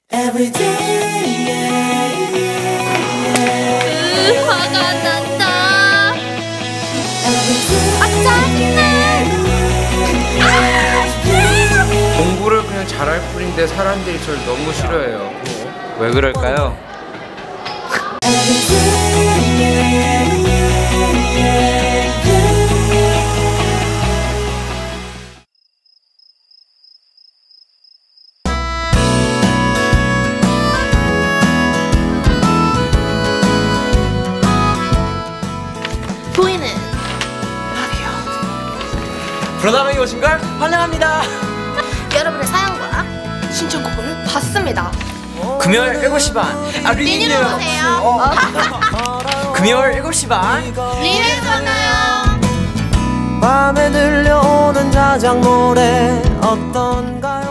Every day, 화가 난다. 공부를 그냥 잘할 뿐인데 사람들이 저를 너무 싫어해요. 왜 그럴까요? 보이는 브로다방에 오신 걸 환영합니다. 여러분의 사연과 신청곡을 받습니다. 금요일 7시 반 리니로 오세요. 금요일 7시 반 리니로 만나요. 밤에 들려오는 자작 노래 어떤가요?